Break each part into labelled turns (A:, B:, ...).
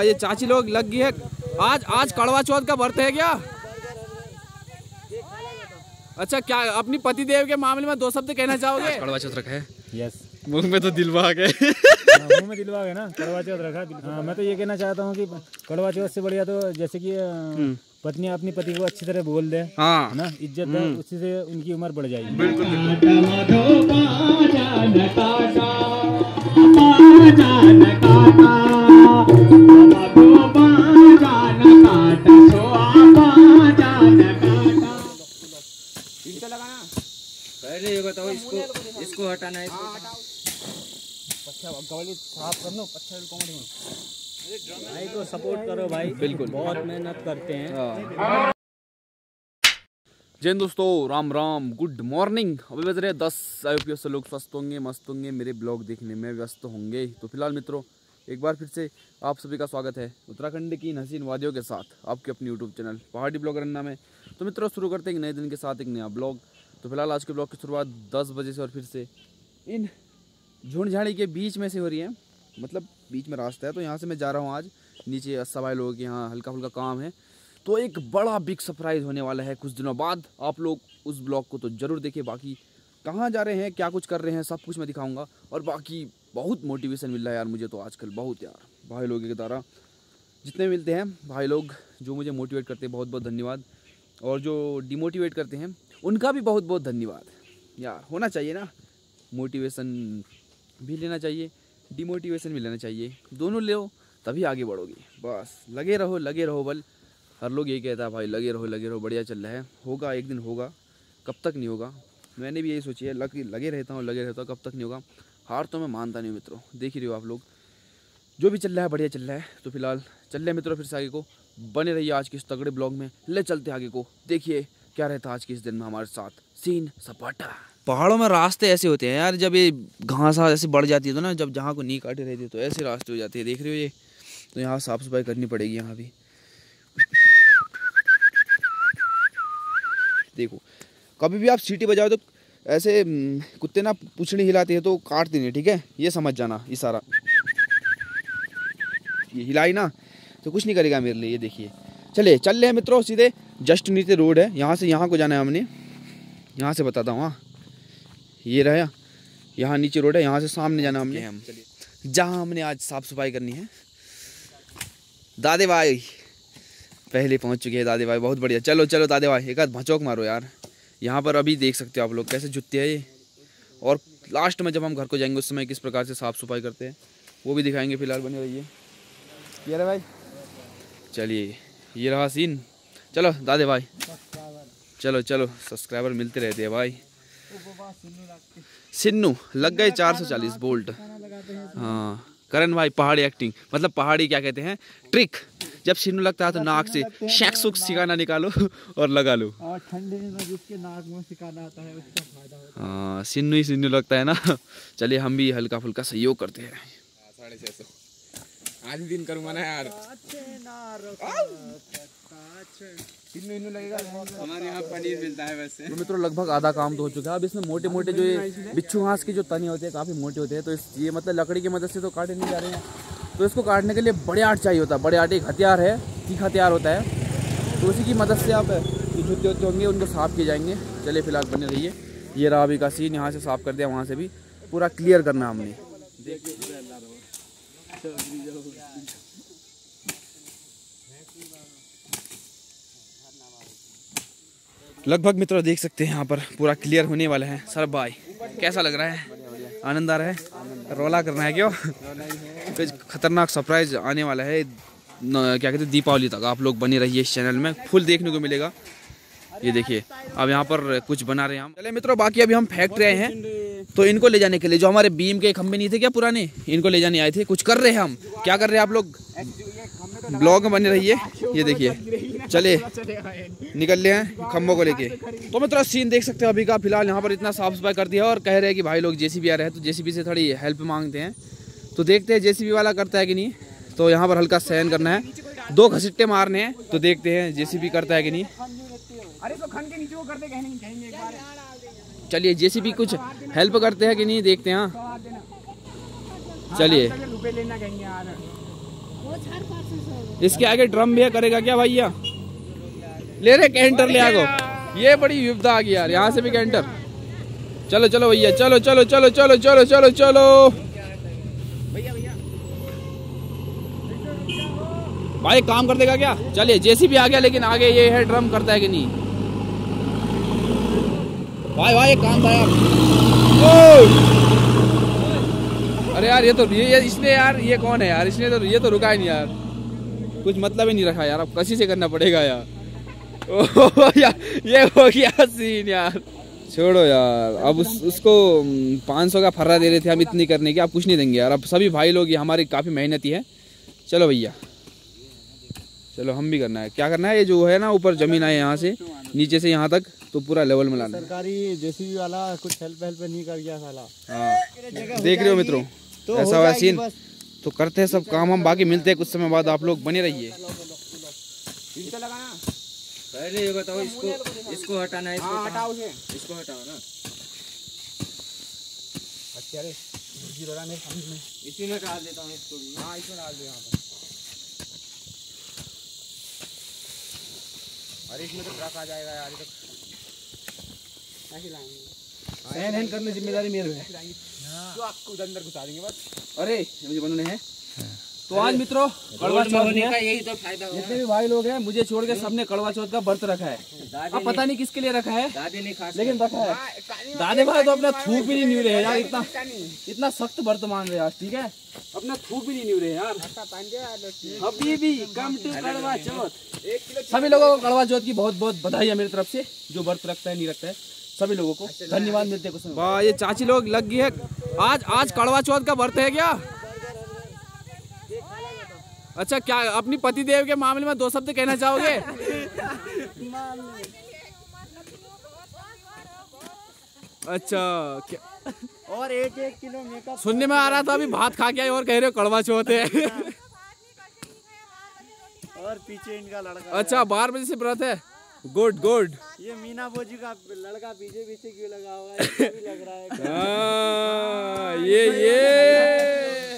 A: ये चाची लोग लग गई है। आज कड़वा चौथ का व्रत है क्या? अच्छा, क्या अपनी पति देव के मामले में 2 शब्द कहना चाहोगे? कड़वा चौथ रखा है। यस, मुंह में तो दिलवा गए।
B: मुंह में दिलवा गए ना, कड़वा चौथ रखा। हाँ, मैं तो ये कहना चाहता हूँ कि कड़वा चौथ से बढ़िया तो जैसे कि पत्नी अपनी पति को अच्छी तरह बोल दे, हाँ ना, इज्जत है, उसी से उनकी उम्र बढ़ जाएगी। बिल्कुल।
C: पहले ये बताओ, इसको हटाना है।
B: साफ कर लो, भाई को सपोर्ट करो भाई, बिल्कुल, बहुत मेहनत करते हैं।
A: जय हिंद दोस्तों, राम राम, गुड मॉर्निंग। अभी बज रहे 10। IOPS से लोग स्वस्थ होंगे, मस्त होंगे, मेरे ब्लॉग देखने में व्यस्त होंगे। तो फिलहाल मित्रों, एक बार फिर से आप सभी का स्वागत है उत्तराखंड की इन हसीन वादियों के साथ आपके अपनी YouTube channel Pahadi blogger Anna में। तो मित्रों, शुरू करते हैं एक नए दिन के साथ एक नया ब्लॉग। तो फिलहाल आज के ब्लॉग की शुरुआत 10 बजे से और फिर से इन झुंड झाड़ी के बीच में से हो रही है। मतलब बीच में रास्ता है, तो यहाँ से मैं जा रहा हूँ। आज नीचे सवाई लोगों के यहाँ हल्का फुल्का काम है, तो एक बड़ा बिग सरप्राइज़ होने वाला है कुछ दिनों बाद। आप लोग उस ब्लॉग को तो ज़रूर देखिए। बाकी कहाँ जा रहे हैं, क्या कुछ कर रहे हैं, सब कुछ मैं दिखाऊंगा। और बाकी बहुत मोटिवेशन मिल रहा है यार मुझे तो आजकल, बहुत यार। भाई लोगों के द्वारा जितने मिलते हैं भाई लोग जो मुझे मोटिवेट करते हैं, बहुत बहुत धन्यवाद। और जो डिमोटिवेट करते हैं उनका भी बहुत बहुत धन्यवाद यार। होना चाहिए ना, मोटिवेशन भी लेना चाहिए, डिमोटिवेशन भी लेना चाहिए, दोनों लो तभी आगे बढ़ोगे। बस लगे रहो बल। हर लोग यही कहता है भाई, लगे रहो, बढ़िया चल रहा है, होगा एक दिन होगा, कब तक नहीं होगा। मैंने भी यही सोची है, लगे रहता हूँ, कब तक नहीं होगा। हार तो मैं मानता नहीं मित्रों, देख ही रहे हो आप लोग, जो भी चल रहा है बढ़िया चल रहा है। तो फिलहाल चल रहे मित्रों फिर से आगे को, बने रहिए आज के इस तगड़े ब्लॉग में। ले चलते आगे को, देखिए क्या रहता है आज के इस दिन में हमारे साथ सीन सपाटा। पहाड़ों में रास्ते ऐसे होते हैं यार, जब ये घास ऐसे बढ़ जाती है तो ना, जब जहाँ को नहीं काटे रहती है तो ऐसे रास्ते हो जाते हैं, देख रहे हो ये। तो यहाँ साफ़ सफाई करनी पड़ेगी यहाँ भी। देखो, कभी भी आप सीटी बजाओ तो ऐसे कुत्ते ना पूंछड़ी हिलाते हैं तो काटते नहीं, ठीक है, ये समझ जाना इशारा। ये हिलाई ना तो कुछ नहीं करेगा मेरे लिए। ये देखिए, चल रहे हैं मित्रों, सीधे जस्ट नीचे रोड है, यहाँ से यहाँ को जाना है हमने। यहाँ से बताता हूँ, हाँ ये रहा, यहाँ नीचे रोड है, यहाँ से सामने जाना हमने, हम जहाँ हमने आज साफ़ सफाई करनी है। दादे भाई पहले पहुँच चुके हैं, दादे भाई बहुत बढ़िया। चलो दादे भाई, एक आध भचौक मारो यार। यहाँ पर अभी देख सकते हो आप लोग कैसे जुटते हैं ये। और लास्ट में जब हम घर को जाएंगे उस समय किस प्रकार से साफ़ सफाई करते हैं वो भी दिखाएंगे। फिलहाल बने रहिए। ये रहा भाई, चलिए ये रहा सीन। चलो दादे भाई, चलो सब्सक्राइबर मिलते रहते हैं भाई। सिन्नू लग गए 440 बोल्ट। हाँ करण भाई, पहाड़ी एक्टिंग, मतलब पहाड़ी क्या कहते हैं, ट्रिक। जब सिन्नू लगता है तो नाक से शैक सुक सिकाना निकालो और लगा लो।
B: और ठंडे में जिसके नाक में सिकाना आता है उसका फायदा होता है।
A: हाँ सिन्नू ही सिन्नू लगता है ना। चलिए हम भी हल्का फुल्का सहयोग करते हैं।
C: 650 आज दिन करूँगा ना यार। लगेगा हमारे यहाँ पनीर मिलता है वैसे।
A: तो मित्रों लगभग आधा काम तो हो चुका है। अब इसमें मोटे मोटे जो ये बिच्छू घास के जो तने होते हैं काफ़ी मोटे होते हैं, तो ये मतलब लकड़ी की मदद से तो काटे नहीं जा रहे हैं। तो इसको काटने के लिए बड़े आट चाहिए होता है। बड़े आट एक हथियार है, तीखा हथियार होता है, तो उसी की मदद से आप जो जुत्ते होते होंगे उनको साफ़ किए जाएंगे। चलिए फिलहाल बने रहिए। ये रहा अभी का सीन, यहाँ से साफ़ कर दिया, वहाँ से भी पूरा क्लियर करना हमने। लगभग मित्रों देख सकते हैं यहाँ पर पूरा क्लियर होने वाला है। सर भाई कैसा लग रहा है, आनंद आ रहा है? रोला करना है क्यों? कुछ खतरनाक सरप्राइज आने वाला है, क्या कहते हैं, दीपावली तक। आप लोग बने रहिए इस चैनल में, फुल देखने को मिलेगा। ये देखिए अब यहाँ पर कुछ बना रहे हैं हम। चले मित्रों, बाकी अभी हम फैक्ट्री आए हैं, तो इनको ले जाने के लिए जो हमारे बीम के खंभे नहीं थे क्या पुराने, इनको ले जाने आए थे। कुछ कर रहे हैं हम, क्या कर रहे हैं आप लोग ब्लॉग में बने रहिए। ये देखिए चले निकल रहे हैं खंभों को लेके। तो मित्रों सीन देख सकते हो अभी का। फिलहाल यहाँ पर इतना साफ सफाई कर दिया और कह रहे हैं कि भाई लोग जेसीबी आ रहे हैं, तो जेसीबी से थोड़ी हेल्प मांगते हैं। तो देखते हैं जेसीबी वाला करता है कि नहीं। तो यहाँ पर हल्का सहन करना है, 2 घसीटे मारने हैं, तो देखते हैं जेसीबी करता है कि नहीं। चलिए जेसीबी कुछ हेल्प करते हैं कि नहीं, देखते हैं। चलिए इसके आगे ड्रम भी है, करेगा क्या भैया? ले रहे कैंटर ले आगो। ये बड़ी विपदा आ गई यार, यहाँ से भी कैंटर। चलो चलो भैया, चलो चलो चलो चलो चलो चलो चलो भाई, काम कर देगा क्या? चलिए, जेसीबी आ गया, लेकिन आगे ये है ड्रम करता है कि नहीं। भाई भाई काम था यार। अरे यार, ये तो इसने यार, ये कौन है यार? इसने तो ये तो रुका ही नहीं यार, कुछ मतलब ही नहीं रखा यार। अब कसी से करना पड़ेगा यार। यार ये हो गया सीन यार। छोड़ो यार, अब उसको 500 का फर्रा दे रहे थे हम इतनी करने की, अब कुछ नहीं देंगे यार। अब सभी भाई लोग, ये हमारी काफ़ी मेहनती है। चलो भैया, चलो हम भी करना है। क्या करना है? ये जो है ना, ऊपर जमीन है, यहाँ से नीचे से यहाँ तक तो पूरा लेवल में लाना है।
B: सरकारी जेसीबी वाला कुछ हेल्प नहीं कर गया साला।
A: हाँ, देख रहे हो मित्रों, तो ऐसा हुआ सीन। तो करते हैं सब काम हम, बाकी मिलते हैं कुछ समय बाद। आप लोग बने रहिए।
C: पहले ये बताओ, इसको हटाना है, हटाओ, इसको हटाओ ना।
A: अच्छा, अरे
C: इसी में डाल देता हूँ इसको भी।
A: हाँ, इसमें डाल दो यहाँ पर। अरे इसमें तो ट्रक आ जाएगा यार, सहन करने जिम्मेदारी मेरी है, तो आपको अंदर घुसा देंगे बस। अरे मुझे बनने हैं। तो आज मित्रों, कड़वा चौथ का यही तो फायदा। जितने भी भाई लोग हैं, मुझे छोड़ के सबने कड़वा चौथ का व्रत रखा है। अब पता नहीं किसके लिए रखा है,
C: दादी ने खास
A: लेकिन रखा है। दादे भाई तो अपना थूक भी नहीं न्यू रहे यार, इतना सख्त व्रत मान रहे यार। ठीक है, अपना थूक भी नहीं न्यू रहे यार। अभी भी कम टू कड़वा चौथ। सभी लोगों को कड़वा चौथ की बहुत बहुत बधाई है मेरी तरफ से, जो व्रत रखता है, नहीं रखता है, सभी लोगों को धन्यवाद मिलते हैं। वाह, ये चाची लोग लग गई है। आज कड़वा चौथ का व्रत है क्या? अच्छा, क्या अपनी पति देव के मामले में 2 शब्द कहना चाहोगे? अच्छा, क्या?
B: और 1 किलो मेकअप
A: सुनने में आ रहा था अभी भात खा के आए और कह रहे हो कड़वा चौथ है।
B: और पीछे इनका लड़का।
A: अच्छा, 12 बजे से व्रत है। Good good.
B: ये मीना बोजी का लड़का पीछे क्यों लगा हुआ है? इसको भी लग रहा है।
A: ये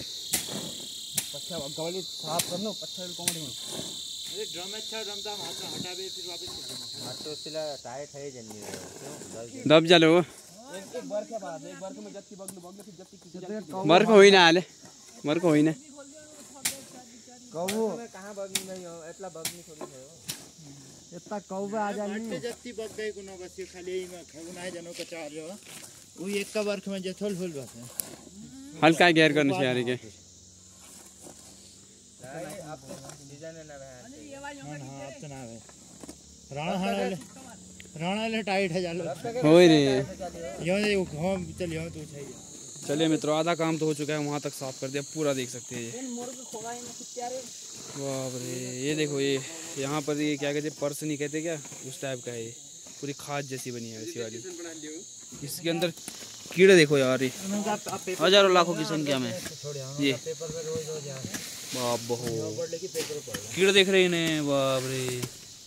A: कवली साफ कर लो, पत्थर कॉमेडी में।
B: अरे ड्रम अच्छा ड्रम था, हाथ में हटा भी, फिर वापस हाथ तो सिला टाइट है जल्दी है।
A: दब जालो एक बार के बाद, एक बार के में जत्ती बगल फिर जत्ती मर को होई ना आले, मर को होई ना
B: कहू कहां बगनी नहीं हो, एतला बगनी थोड़ी है इतना कहू आ जानी जत्ती बग गई कोनो बस खाली में खगुनाय जनो का चार जो वो एक का वर्क में जथल फुल बस
A: हल्का गैर करने से यार के
B: राणा ले टाइट है जालो
A: होई रे। चलिए मित्रों, आधा काम तो हो चुका है, वहाँ तक साफ कर दिया पूरा, देख सकते हैं ये। बाप रे, ये देखो, ये यहाँ पर ये क्या कहते हैं, पर्स नहीं कहते क्या, उस टाइप का है ये, पूरी खाद जैसी बनी है ऐसी वाली। इसके अंदर कीड़े देखो यार, ये हजारों लाखों की संख्या में ये बाप बहु कीड़े देख रहे हैं। बाप रे,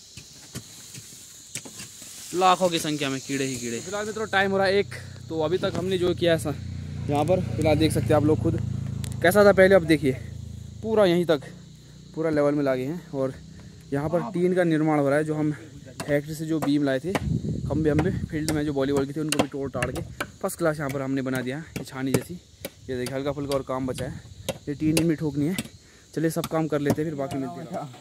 A: लाखों की संख्या में कीड़े ही कीड़े। फिलहाल मित्रों टाइम हो रहा है 1, तो अभी तक हमने जो किया है यहाँ पर फिलहाल देख सकते हैं आप लोग खुद कैसा था पहले। अब देखिए पूरा यहीं तक पूरा लेवल में लागे हैं, और यहाँ पर टीन का निर्माण हो रहा है। जो हम फैक्ट्री से जो बीम लाए थे, खम्बे फील्ड में जो वॉलीबॉल की थी, उनको भी तोड़ ताड़ के फर्स्ट क्लास यहाँ पर हमने बना दिया है, ये छानी जैसी। ये देखिए हल्का फुल्का और काम बचा है, ये टीन भी ठोकनी है। चलिए सब काम कर लेते हैं, फिर बाकी मिलते हैं।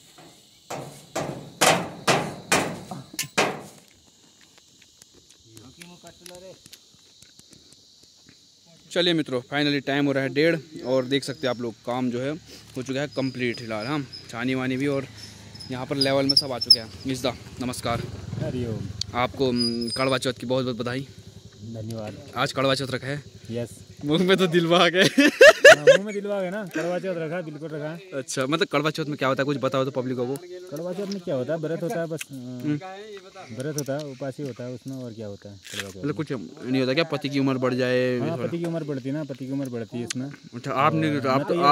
A: चलिए मित्रों, फाइनली टाइम हो रहा है 1:30, और देख सकते हैं आप लोग काम जो है हो चुका है कंप्लीट। फिलहाल हम छानी वानी भी और यहाँ पर लेवल में सब आ चुके हैं। मिसदा नमस्कार,
B: हरिओम।
A: आपको कड़वा चौथ की बहुत बहुत बधाई।
B: धन्यवाद।
A: आज कड़वा चौथ रखा है।
B: यस,
A: मुंह में तो दिलवा आ गए।
B: मुंह में दिलवा गए ना, कड़वा चौथ रखा, बिल्कुल रखा।
A: अच्छा, मतलब कड़वा चौथ में क्या होता है, कुछ बताओ तो पब्लिक को।
B: कड़वा चौथ में क्या होता है, व्रत होता है, बस व्रत होता है, उपासी होता है उसमें, और क्या होता है कड़वा चौथ।
A: मतलब कुछ नहीं होता क्या, पति की उम्र बढ़ जाए?
B: हाँ, पति की उम्र बढ़ती है ना, पति की उम्र बढ़ती है इसमें।
A: अच्छा,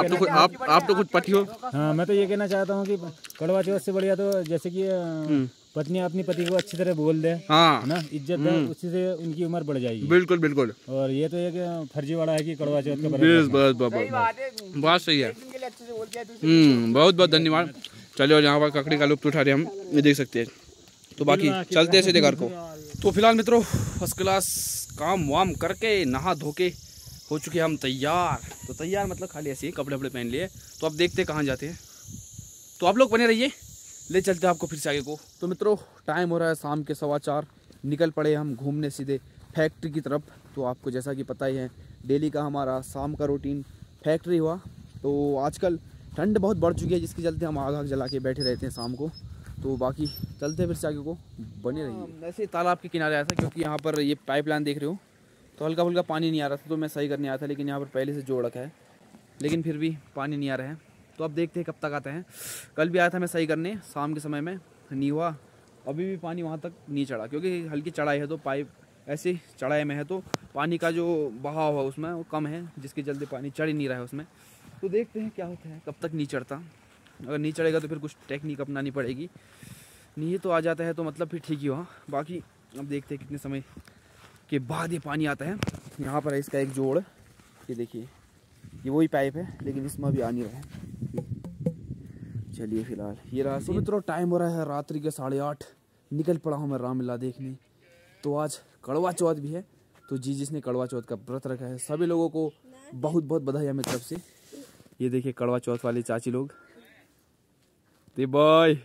A: आप तो कुछ पति हो।
B: हाँ, मैं तो ये कहना चाहता हूँ कि कड़वा चौथ से बढ़िया तो जैसे कि पत्नी अपनी पति को अच्छी तरह बोल दे,
A: हाँ
B: ना, इज्जत दे, उसी से उनकी उम्र बढ़ जाएगी।
A: बिल्कुल बिल्कुल।
B: और ये तो एक फर्जीवाड़ा है कि कड़वा चौथ का
A: बात सही है। बहुत बहुत धन्यवाद। चलो यहाँ पर ककड़ी का लुप्त उठा रहे हम, ये देख सकते हैं। तो बाकी चलते हैं सीधे घर को। तो फिलहाल मित्रों फर्स्ट क्लास काम वाम करके नहा धो के हो चुके हम तैयार। तो तैयार मतलब खाली ऐसे ही कपड़े वपड़े पहन लिए। तो अब देखते हैं कहाँ जाते हैं। तो आप लोग बने रहिए, ले चलते हैं आपको फिर से आगे को। तो मित्रों टाइम हो रहा है शाम के 4:15, निकल पड़े हम घूमने सीधे फैक्ट्री की तरफ। तो आपको जैसा कि पता ही है डेली का हमारा शाम का रूटीन फैक्ट्री हुआ। तो आजकल ठंड बहुत बढ़ चुकी है, जिसके चलते हम आग जला के बैठे रहते हैं शाम को। तो बाकी चलते हैं फिर से आगे को, बने रहिए। ऐसे तालाब के किनारे आया था क्योंकि यहाँ पर ये पाइपलाइन देख रहे हो, तो हल्का फुल्का पानी नहीं आ रहा था, तो मैं सही करने आया था। लेकिन यहाँ पर पहले से जोड़ रखा है, लेकिन फिर भी पानी नहीं आ रहा है। तो अब देखते हैं कब तक आते हैं। कल भी आया था मैं सही करने शाम के समय में, नहीं हुआ। अभी भी पानी वहाँ तक नहीं चढ़ा क्योंकि हल्की चढ़ाई है, तो पाइप ऐसे चढ़ाई में है, तो पानी का जो बहाव है उसमें वो कम है, जिसके चलते पानी चढ़ ही नहीं रहा है उसमें। तो देखते हैं क्या होता है, कब तक नहीं चढ़ता। अगर नहीं चढ़ेगा तो फिर कुछ टेक्निक अपनानी पड़ेगी, नहीं तो आ जाता है तो मतलब फिर ठीक ही हुआ। बाकी अब देखते हैं कितने समय के बाद ये पानी आता है। यहाँ पर है इसका एक जोड़, ये देखिए, ये वही पाइप है, लेकिन इसमें भी आ नहीं रहा है। चलिए फिलहाल ये रहा। तो मित्रों टाइम हो रहा है रात्रि के 8:30, निकल पड़ा हूँ मैं रामलीला देखने। तो आज कड़वा चौथ भी है, तो जिसने कड़वा चौथ का व्रत रखा है सभी लोगों को बहुत बहुत बधाई मेरी तरफ से। ये देखिए कड़वा चौथ वाली चाची लोग, दीप भाई,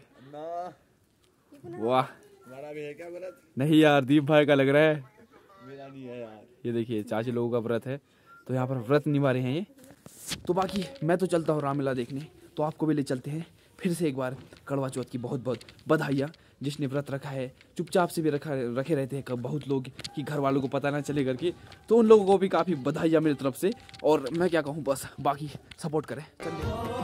A: वाह भी है क्या व्रत? नहीं यार, दीप भाई का लग रहा है, मेरा नहीं है यार। ये देखिए चाची लोगों का व्रत है, तो यहाँ पर व्रत निभा रहे हैं ये। तो बाकी मैं तो चलता हूँ रामलीला देखने, तो आपको भी ले चलते हैं फिर से एक बार। कड़वा चौथ की बहुत बहुत बधाइयाँ। जिसने व्रत रखा है चुपचाप से भी रखे रहते हैं कब बहुत लोग कि घर वालों को पता ना चले करके, तो उन लोगों को भी काफ़ी बधाइयाँ मेरी तरफ से। और मैं क्या कहूँ, बस बाकी सपोर्ट करें। चलिए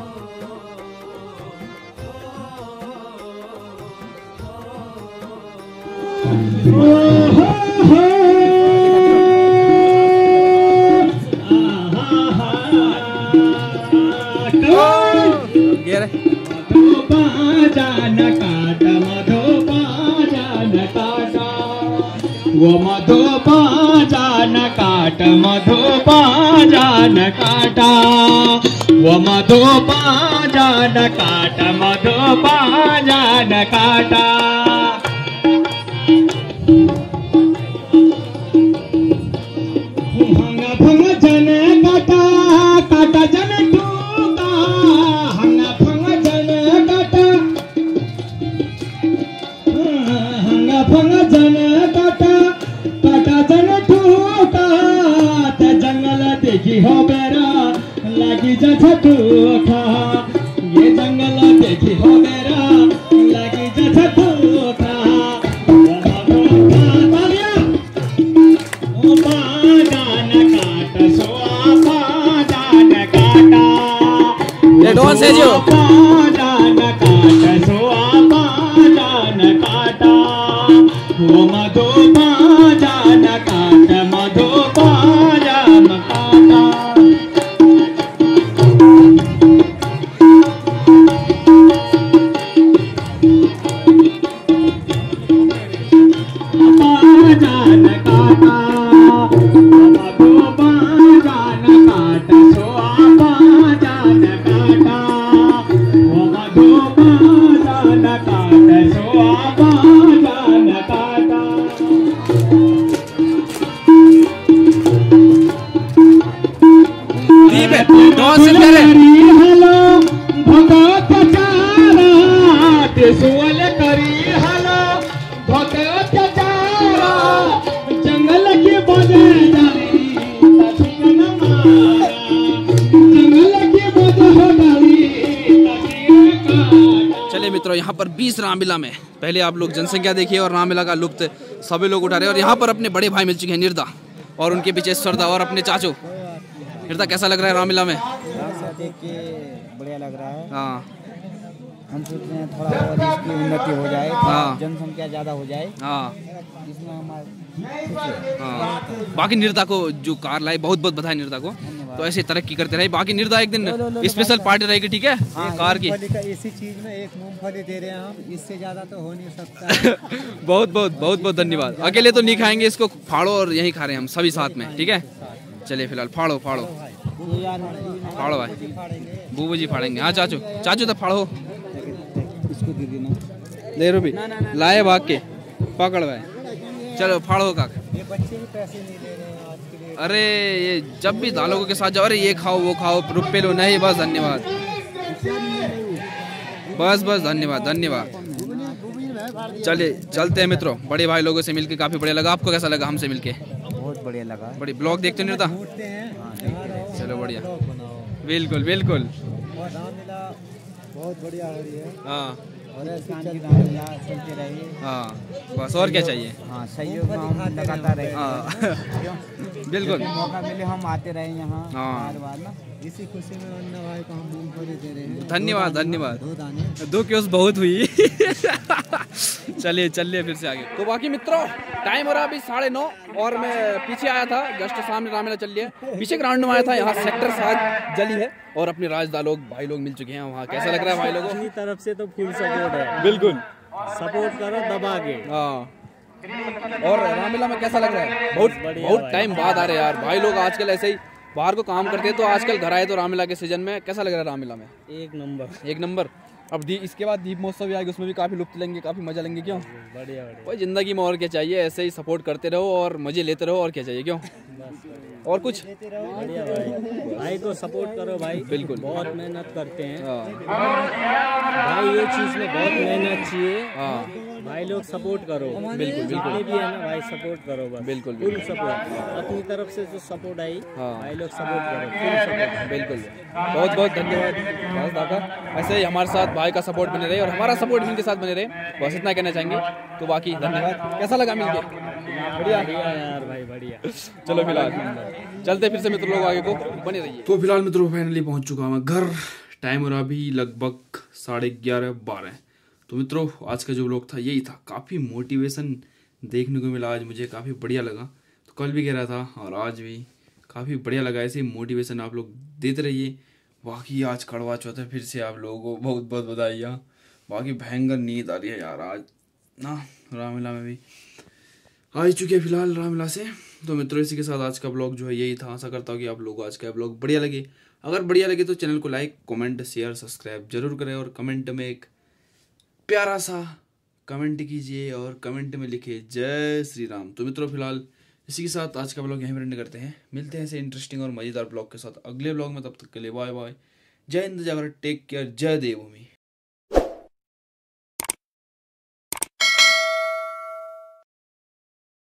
D: मधोपा जान काट मधोपा जान काटा, वो मधोपा जान काट मधोपा जान काटा। भंग भंग जन काटा काटा जन टूका, हंग भंग जन काटा, हंग भंग जन काटा काटा जन ठोका। ते जंगल देखी हो बेरा लगी जा ठोका, ये जंगल देखी हो बेरा लगी जा ठोका। ओ पाजान काट सोआ पाजान काटा, पाजान काट सोआ पाजान काटा। वो मधोपा जान काट मधोपा जान काटा। जान काटा मधोपा जान काट सोआ जान काटा। वो मधोपा जान काट सोआ जान काटा। हलो भगत चारा देशवल करी, हलो भगत चारा जंगल की बजे डाली जंगल की बजे हो डाली।
A: चलिए मित्रों यहाँ पर 20 रामलीला में पहले आप लोग जनसंख्या देखिए और रामलीला का लुप्त सभी लोग उठा रहे हैं। और यहाँ पर अपने बड़े भाई मिल चुके हैं निर्दा, और उनके पीछे सरदा और अपने चाचू। निर्दा कैसा लग रहा है रामलीला में?
B: देख के बढ़िया लग रहा है।
A: हाँ
B: हम सोचते हैं थोड़ा और इसकी उन्नति हो जाए,
A: हाँ।
B: जनसंख्या ज़्यादा हो जाए,
A: हाँ
B: इसमें हमारे।
A: हाँ। बाकी निर्दा को जो कार लाई बहुत बहुत बधाई निर्दा को। तो ऐसे तरक्की करते रहे। बाकी निर्दा एक दिन स्पेशल पार्टी रहेगी, ठीक है? कार की
B: इसी चीज में एक मूंगफली दे रहे हैं हम, इससे ज्यादा तो हो नहीं सकता।
A: बहुत बहुत बहुत बहुत धन्यवाद। अकेले तो नहीं खाएंगे, इसको फाड़ो और यहीं खा रहे हैं हम सभी साथ में, ठीक है? चलिए फिलहाल फाड़ो फाड़ो फाड़ो भाई, बूबू जी फाड़ेंगे। हाँ चाचू, चाचू तो फाड़ो,
B: इसको दे देना।
A: ले रो भी लाए भाग के पकड़ भाई, चलो फाड़ो काका।
B: ये बच्चे भी पैसे नहीं दे रहे हैं आज के लिए।
A: अरे ये जब भी दालों के साथ जाओ, अरे ये खाओ वो खाओ, रुपये लो नहीं, बस धन्यवाद, बस बस धन्यवाद धन्यवाद। चलिए चलते हैं मित्रों, बड़े भाई लोगों से मिलके काफी बढ़िया लगा। आपको कैसा लगा हमसे मिलके?
B: बहुत बढ़िया लगा।
A: बड़ी ब्लॉग देखते नहीं रहता, चलो बढ़िया, बिल्कुल बिल्कुल,
B: बहुत बढ़िया हो रही है।
A: हाँ
B: और ऐसे चलते रहिए।
A: हाँ बस और क्या चाहिए।
B: हाँ सहयोग हम लगातार रहे।
A: हाँ बिल्कुल,
B: मौका मिले हम आते रहे यहाँ
A: हाँ।
B: बार ना, इसी खुशी में अन्ना भाई को हम मूंगफली दे रहे हैं।
A: धन्यवाद धन्यवाद।
B: दो दाने,
A: दो क्यों बहुत हुई। चलिए चलिए फिर से आगे। तो बाकी मित्रों टाइम हो रहा अभी 9:30 और मैं पीछे आया था, जस्ट सामने रामलीला चल रही है, पीछे ग्राउंड में आया था। यहाँ सेक्टर 7 जली है और अपने राजदा लोग भाई लोग मिल चुके हैं वहाँ। कैसा लग रहा है भाई लोगों?
B: अपनी तरफ से तो फुल सपोर्ट है,
A: बिल्कुल
B: सपोर्ट करो दबा के।
A: हाँ। और रामलीला में कैसा लग रहा है? बहुत टाइम बाद आ रहे यार भाई लोग। आजकल ऐसे ही बाहर को काम करते हैं तो आजकल घर आए तो रामलीला के सीजन में कैसा लग रहा है रामलीला में? एक नंबर। अब इसके बाद दीप महोत्सव भी आएगा, उसमें भी काफी लुत्फ लेंगे, काफी मजा लेंगे। क्यों?
B: बढ़िया
A: भाई जिंदगी में और क्या चाहिए, ऐसे ही सपोर्ट करते रहो और मजे लेते रहो, और क्या चाहिए? क्यों और कुछ?
B: बढ़िया भाई को सपोर्ट करो भाई,
A: बिल्कुल,
B: बहुत मेहनत करते हैं भाई, ये चीज में बहुत मेहनत चाहिए।
A: हाँ
B: भाई लोग सपोर्ट करो,
A: बिल्कुल बिल्कुल
B: भी है ना भाई, सपोर्ट करो बस,
A: बिल्कुल
B: फुल सपोर्ट अपनी तरफ से जो सपोर्ट आई।
A: हाँ
B: भाई लोग सपोर्ट करो, फुल सपोर्ट।
A: बिल्कुल, बहुत बहुत धन्यवाद दादा। ऐसे ही हमारे साथ भाई का सपोर्ट बने रहे और हमारा सपोर्ट भी इनके साथ बने रहे, बस इतना कहना चाहेंगे। तो बाकी धन्यवाद। कैसा लगा मिलके? बढ़िया
B: यार भाई बढ़िया।
A: चलो फिलहाल चलते फिर से मित्र लोग आगे को बने रहिए। तो फिलहाल मित्रों फाइनली पहुंच चुका हूँ घर। टाइम हो रहा अभी लगभग 11:30-12। तो मित्रों आज का जो व्लॉग था यही था, काफ़ी मोटिवेशन देखने को मिला आज, मुझे काफ़ी बढ़िया लगा। तो कल भी कह रहा था और आज भी काफ़ी बढ़िया लगा। ऐसे मोटिवेशन आप लोग देते रहिए। बाकी आज कड़वा चौथ है, फिर से आप लोगों को बहुत बहुत बधाइयाँ। बाकी भयंकर नींद आ रही है यार आज ना, रामलीला में भी आ ही चुके फिलहाल रामलीला से। तो मित्रों इसी के साथ आज का ब्लॉग जो है यही था। आशा करता हूँ कि आप लोगों को आज का ब्लॉग बढ़िया लगे। अगर बढ़िया लगे तो चैनल को लाइक कमेंट शेयर सब्सक्राइब जरूर करें और कमेंट में एक प्यारा सा कमेंट कीजिए और कमेंट में लिखिए जय श्री राम। तो मित्रों फिलहाल इसी के साथ आज का ब्लॉग यहीं पर एंड करते हैं। मिलते हैं ऐसे इंटरेस्टिंग और मज़ेदार ब्लॉग के साथ अगले ब्लॉग में। तब तक के लिए बाय बाय, जय हिंद, जय भारत, टेक केयर, जय देवभूमि।